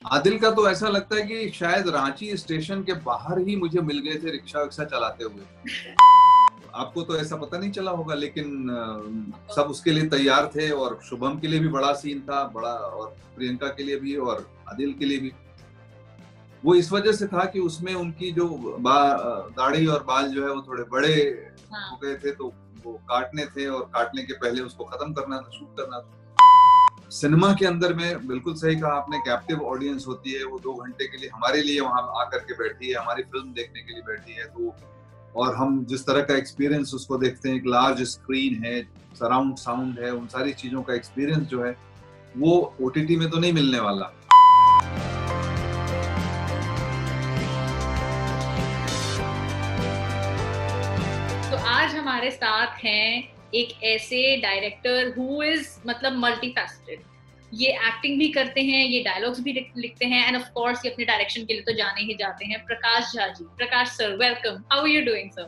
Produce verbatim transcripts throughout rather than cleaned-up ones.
आदिल का तो ऐसा लगता है कि शायद रांची स्टेशन के बाहर ही मुझे मिल गए थे रिक्शा विक्शा चलाते हुए। आपको तो ऐसा पता नहीं चला होगा, लेकिन अ, सब उसके लिए तैयार थे और शुभम के लिए भी बड़ा सीन था, बड़ा, और प्रियंका के लिए भी और आदिल के लिए भी। वो इस वजह से था कि उसमें उनकी जो दाढ़ी और बाल जो है वो थोड़े बड़े हाँ। हो गए थे, तो वो काटने थे और काटने के पहले उसको खत्म करना था, शूट करना था। सिनेमा के अंदर में बिल्कुल सही कहा आपने, कैप्टिव ऑडियंस होती है, वो दो घंटे के लिए हमारे लिए वहां आकर के बैठी है, हमारी फिल्म देखने के लिए बैठी है। तो और हम जिस तरह का एक्सपीरियंस उसको देखते हैं, एक लार्ज स्क्रीन है, सराउंड साउंड है, उन सारी चीजों का एक्सपीरियंस जो है वो ओटीटी में तो नहीं मिलने वाला। तो आज हमारे साथ हैं एक ऐसे डायरेक्टर हु इज मतलब मल्टीफैसेटेड। ये एक्टिंग भी करते हैं, ये डायलॉग्स भी लिखते हैं, एंड ऑफ कोर्स ये अपने डायरेक्शन के लिए तो जाने ही जाते हैं। Prakash Jha ji, Prakash sir, welcome. How are you doing sir?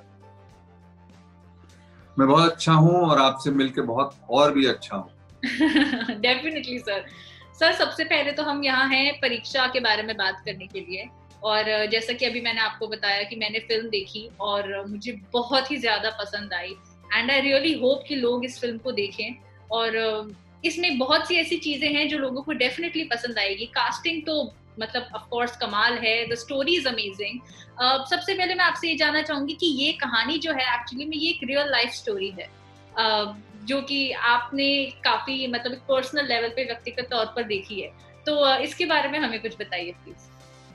मैं बहुत अच्छा हूँ और आपसे मिलकर बहुत और भी अच्छा हूँ। Definitely sir. सर सबसे पहले तो हम यहाँ हैं परीक्षा के बारे में बात करने के लिए, और जैसा कि अभी मैंने आपको बताया कि मैंने फिल्म देखी और मुझे बहुत ही ज्यादा पसंद आई, एंड आई रियली होप कि लोग इस फिल्म को देखें। और इसमें बहुत सी ऐसी चीजें हैं जो लोगों को डेफिनेटली पसंद आएगी। कास्टिंग तो मतलब ऑफ कोर्स कमाल है, द स्टोरी इज अमेजिंग। सबसे पहले मैं आपसे ये जानना चाहूंगी कि ये कहानी जो है एक्चुअली में ये एक रियल लाइफ स्टोरी है, uh, जो कि आपने काफी मतलब एक पर्सनल लेवल पे व्यक्तिगत तौर पर देखी है। तो uh, इसके बारे में हमें कुछ बताइए प्लीज।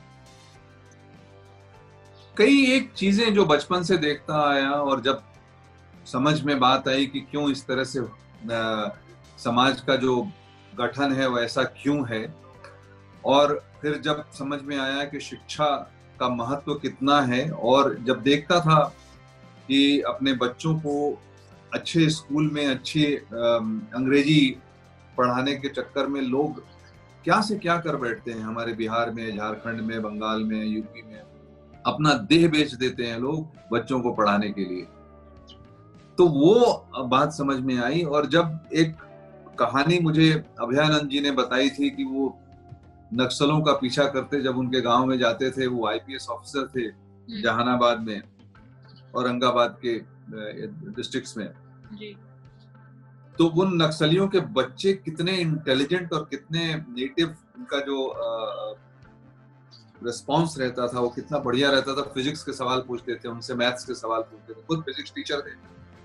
कई एक चीजें जो बचपन से देखता आया और जब समझ में बात आई कि क्यों इस तरह से आ, समाज का जो गठन है वैसा क्यों है, और फिर जब समझ में आया कि शिक्षा का महत्व कितना है, और जब देखता था कि अपने बच्चों को अच्छे स्कूल में अच्छी अंग्रेजी पढ़ाने के चक्कर में लोग क्या से क्या कर बैठते हैं, हमारे बिहार में, झारखंड में, बंगाल में, यूपी में, अपना देह बेच देते हैं लोग बच्चों को पढ़ाने के लिए। तो वो बात समझ में आई, और जब एक कहानी मुझे अभयानंद जी ने बताई थी कि वो नक्सलों का पीछा करते जब उनके गांव में जाते थे, वो आईपीएस ऑफिसर थे जहानाबाद में, औरंगाबाद के डिस्ट्रिक्ट्स में जी। तो वो नक्सलियों के बच्चे कितने इंटेलिजेंट और कितने नेटिव, उनका जो रिस्पॉन्स रहता था वो कितना बढ़िया रहता था। फिजिक्स के सवाल पूछते थे उनसे, मैथ्स के सवाल पूछते थे, खुद फिजिक्स टीचर थे।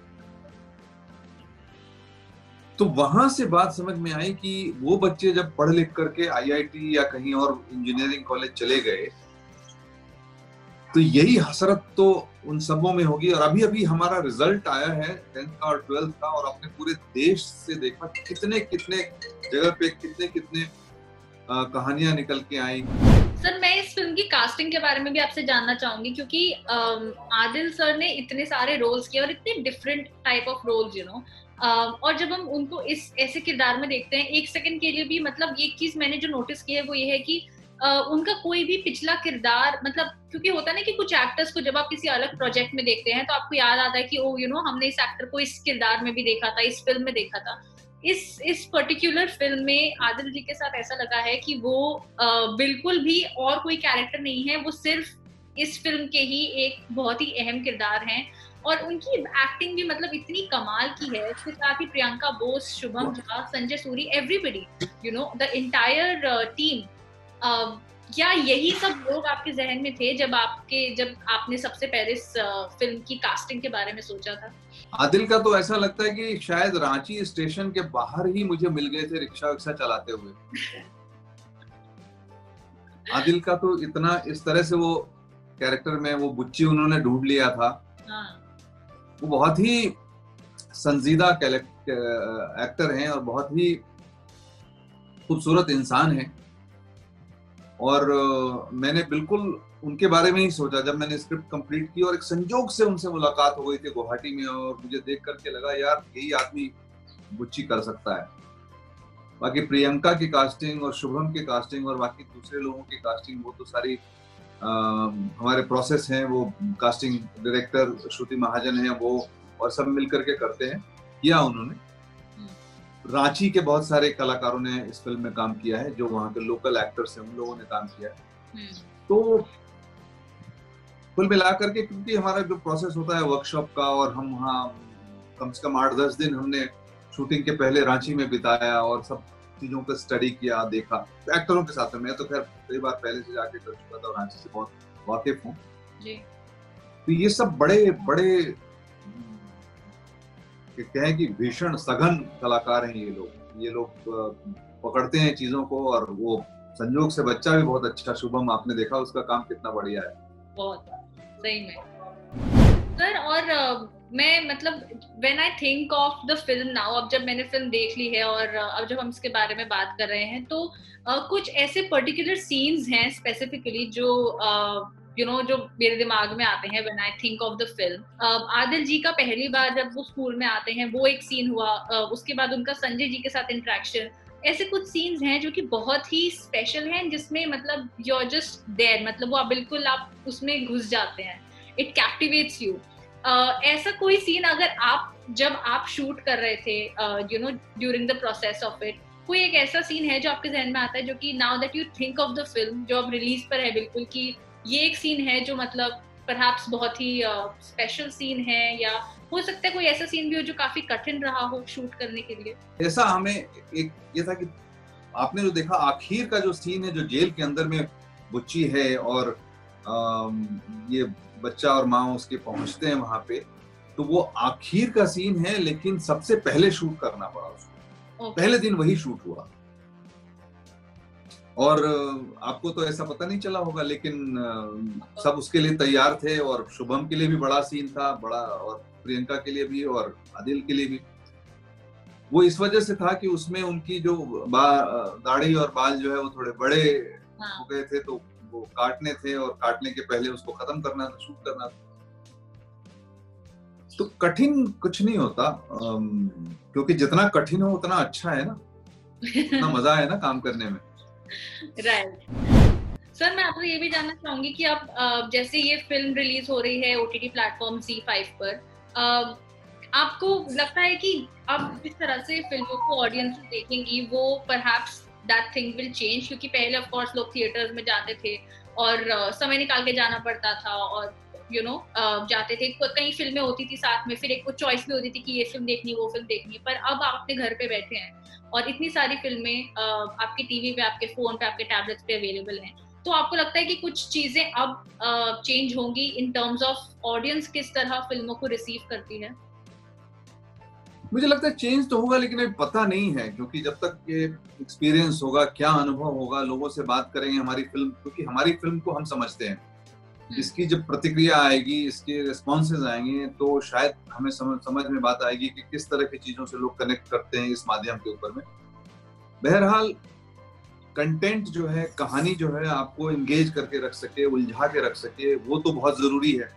तो वहां से बात समझ में आई कि वो बच्चे जब पढ़ लिख करके आईआईटी या कहीं और इंजीनियरिंग कॉलेज चले गए, तो यही हसरत तो उन सबों में होगी। और अभी अभी हमारा रिजल्ट आया है टेंथ का और ट्वेल्थ का, और अपने पूरे देश से देखा कितने कितने जगह पे कितने कितने कहानियां निकल के आई। सर मैं इस फिल्म की कास्टिंग के बारे में भी आपसे जानना चाहूंगी, क्योंकि आदिल सर ने इतने सारे रोल्स किए और इतने different type of roles, you know, और जब हम उनको इस ऐसे किरदार में देखते हैं एक सेकंड के लिए भी, मतलब एक चीज मैंने जो नोटिस की है वो ये है कि Uh, उनका कोई भी पिछला किरदार, मतलब क्योंकि होता है ना कि कुछ एक्टर्स को जब आप किसी अलग प्रोजेक्ट में देखते हैं तो आपको याद आता है कि ओ यू नो हमने इस एक्टर को इस किरदार में भी देखा था, इस फिल्म में देखा था। इस इस पर्टिकुलर फिल्म में आदिल जी के साथ ऐसा लगा है कि वो uh, बिल्कुल भी और कोई कैरेक्टर नहीं है, वो सिर्फ इस फिल्म के ही एक बहुत ही अहम किरदार हैं। और उनकी एक्टिंग भी मतलब इतनी कमाल की है। इसके साथ ही Priyanka Bose, Shubham Jha, Sanjay Suri, everybody, you know, the entire team. Uh, क्या यही सब लोग आपके जहन में थे जब आपके जब आपने सबसे पहले इस फिल्म की कास्टिंग के बारे में सोचा था? आदिल का तो ऐसा लगता है कि शायद रांची स्टेशन के बाहर ही मुझे मिल गए थे रिक्शा विक्शा चलाते हुए। आदिल का तो इतना इस तरह से वो कैरेक्टर में वो बुच्ची उन्होंने ढूंढ लिया था। हाँ। वो बहुत ही संजीदा एक्टर हैं और बहुत ही खूबसूरत इंसान हैं, और मैंने बिल्कुल उनके बारे में ही सोचा जब मैंने स्क्रिप्ट कंप्लीट की, और एक संजोग से उनसे मुलाकात हो गई थी गुवाहाटी में, और मुझे देख करके लगा यार यही आदमी बुच्ची कर सकता है। बाकी प्रियंका की कास्टिंग और शुभम की कास्टिंग और बाकी दूसरे लोगों की कास्टिंग, वो तो सारी आ, हमारे प्रोसेस हैं, वो कास्टिंग डायरेक्टर श्रुति महाजन है वो, और सब मिल करके करते हैं, किया उन्होंने। रांची के बहुत सारे कलाकारों ने इस फिल्म में काम किया है, जो वहाँ के लोकल एक्टर्स हैं उन लोगों ने काम किया है। तो कुल मिला करके, क्योंकि हमारा जो प्रोसेस होता है वर्कशॉप का, और हम वहाँ कम से कम आठ दस दिन हमने शूटिंग के पहले रांची में बिताया और सब चीजों का स्टडी किया, देखा एक्टरों के साथ में। मैं तो खैर कई बार पहले से जाके कर चुका था और रांची से बहुत वाकिफ हूँ। तो ये सब बड़े बड़े कहें कि भीषण सघन कलाकार हैं ये लोग। ये लोग पकड़ते हैं चीजों को, और वो संजोग से बच्चा भी बहुत अच्छा, शुभम आपने देखा उसका काम कितना बढ़िया है। बहुत सही में सर। और uh, मैं मतलब when I think of the film now, अब जब मैंने फिल्म देख ली है और uh, अब जब हम इसके बारे में बात कर रहे हैं, तो uh, कुछ ऐसे पर्टिकुलर सीन्स हैं स्पेसिफिकली जो uh, you you know know, जो मेरे दिमाग में आते हैं when I think of the film. Adil ji का पहली बार जब वो स्कूल में आते हैं वो एक सीन हुआ, uh, उसके बाद उनका संजय जी के साथ इंटरेक्शन, ऐसे कुछ सीन्स हैं जो कि बहुत ही स्पेशल हैं, जिसमें मतलब यू आर जस्ट देयर, मतलब वो आप बिल्कुल आप उसमें घुस जाते हैं, इट कैप्टिवेट्स यू। ऐसा कोई सीन अगर आप जब आप शूट कर रहे थे you know during the process of it, कोई एक ऐसा सीन है जो आपके जहन में आता है जो कि now that you think of the film, जो अब रिलीज पर है बिल्कुल, कि ये एक सीन है जो मतलब परहैप्स बहुत ही स्पेशल uh, सीन है, या हो सकता है कोई ऐसा सीन भी हो जो काफी कठिन रहा हो शूट करने के लिए? ऐसा हमें एक ये था कि आपने जो देखा आखिर का जो सीन है, जो जेल के अंदर में बुच्ची है और आम, ये बच्चा और माँ उसके पहुंचते हैं वहां पे, तो वो आखिर का सीन है, लेकिन सबसे पहले शूट करना पड़ा उसको। okay. पहले दिन वही शूट हुआ, और आपको तो ऐसा पता नहीं चला होगा, लेकिन सब उसके लिए तैयार थे, और शुभम के लिए भी बड़ा सीन था, बड़ा, और प्रियंका के लिए भी और आदिल के लिए भी। वो इस वजह से था कि उसमें उनकी जो दाढ़ी और बाल जो है वो थोड़े बड़े हाँ। हो गए थे, तो वो काटने थे, और काटने के पहले उसको खत्म करना था, शूट करना था। तो कठिन कुछ नहीं होता, क्योंकि जितना कठिन हो उतना अच्छा है ना, उतना मजा है ना काम करने में। राइट सर, मैं आपसे ये भी जानना चाहूंगी कि आप जैसे ये फिल्म रिलीज हो रही है ओटीटी प्लेटफॉर्म ज़ी फाइव पर, आपको लगता है कि अब जिस तरह से फिल्मों को ऑडियंस देखेंगी वो perhaps that thing will change? क्योंकि पहले ऑफ कोर्स लोग थिएटर्स में जाते थे और समय निकाल के जाना पड़ता था, और यू you नो know, जाते थे, कई फिल्में होती थी साथ में, फिर एक कुछ चॉइस भी होती थी कि ये फिल्म देखनी वो फिल्म देखनी। पर अब आप अपने घर पे बैठे हैं और इतनी सारी फिल्में आपके टीवी पे, आपके फोन पे, आपके टैबलेट्स पे अवेलेबल हैं, तो आपको लगता है कि कुछ चीजें अब चेंज होंगी इन टर्म्स ऑफ ऑडियंस किस तरह फिल्मों को रिसीव करती है? मुझे लगता है चेंज तो होगा, लेकिन अभी पता नहीं है, क्योंकि जब तक ये एक्सपीरियंस होगा, क्या अनुभव होगा, लोगों से बात करेंगे हमारी फिल्म, क्योंकि हमारी फिल्म को हम समझते हैं, इसकी जब प्रतिक्रिया आएगी, इसके रिस्पॉन्सेज आएंगे, तो शायद हमें समझ समझ में बात आएगी कि किस तरह की चीजों से लोग कनेक्ट करते हैं इस माध्यम के ऊपर में। बहरहाल कंटेंट जो है, कहानी जो है, आपको एंगेज करके रख सके, उलझा के रख सके, वो तो बहुत जरूरी है।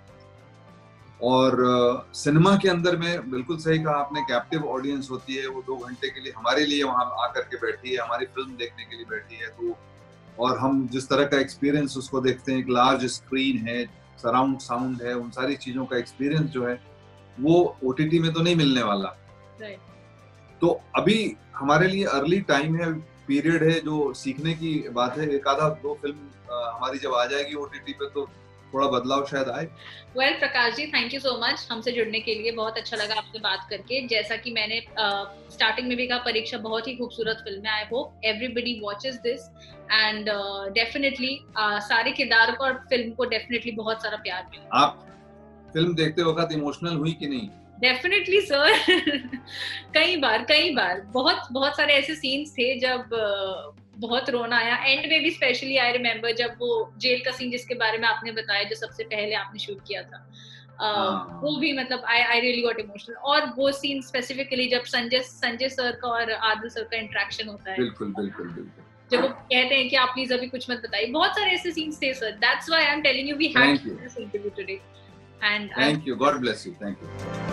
और सिनेमा uh, के अंदर में बिल्कुल सही कहा आपने, कैप्टिव ऑडियंस होती है, वो दो घंटे के लिए हमारे लिए वहां आकर के बैठी है, हमारी फिल्म देखने के लिए बैठी है। तो और हम जिस तरह का एक्सपीरियंस उसको देखते हैं, एक लार्ज स्क्रीन है, सराउंड साउंड है, उन सारी चीजों का एक्सपीरियंस जो है वो ओटीटी में तो नहीं मिलने वाला। right. तो अभी हमारे लिए अर्ली टाइम है, पीरियड है, जो सीखने की बात है। एक आधा दो फिल्म आ, हमारी जब आ जाएगी ओटीटी पे तो थोड़ा बदलाव शायद आए। Well well, Prakash ji, thank you so much हमसे जुड़ने के लिए, बहुत अच्छा लगा आपसे बात करके। जैसा कि मैंने स्टार्टिंग uh, में भी कहा, परीक्षा बहुत ही खूबसूरत फिल्म है। I hope everybody watches this and definitely सारे किरदारों को और फिल्म को डेफिनेटली बहुत सारा प्यार मिला। आप फिल्म देखते वक्त इमोशनल हुई कि नहीं? डेफिनेटली सर कई बार कई बार बहुत बहुत सारे ऐसे सीन्स थे जब uh, बहुत रोना आया। एंड में भी स्पेशली आई रिमेम्बर जब वो जेल का सीन जिसके बारे में आपने बताया, जो सबसे पहले आपने शूट किया था, uh, वो भी मतलब I I really got emotional. और वो सीन स्पेसिफिकली जब संजय संजय सर का और आदिल सर का इंटरेक्शन होता है, बिल्कुल बिल्कुल बिल्कुल, जब वो कहते हैं कि आप प्लीज अभी कुछ मत बताइए, बहुत सारे ऐसे सीन्स थे sir. That's why I am telling you we had this interview today and thank you, God bless you, thank you.